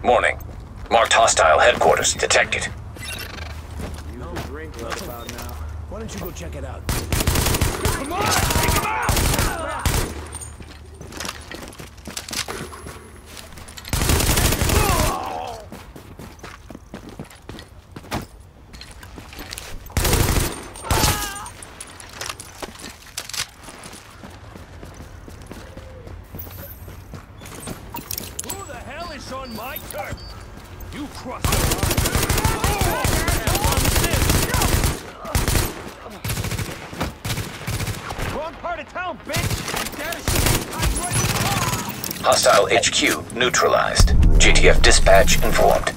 Morning. Marked hostile headquarters detected. You can drink right about now. Why don't you go check it out? Come on! Take him out! Who the hell is on my turf? You crossed the line. Wrong part of town, bitch! Hostile HQ neutralized. GTF dispatch informed.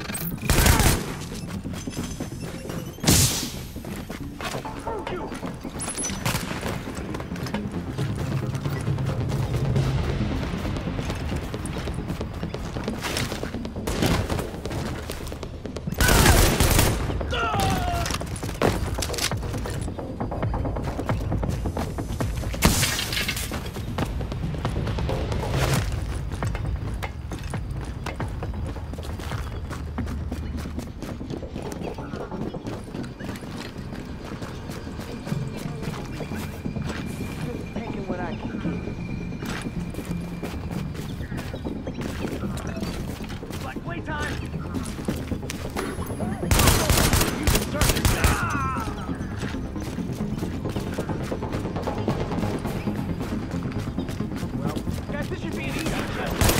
Taking what I can get. Black playtime! Well, guys, this should be an easy check.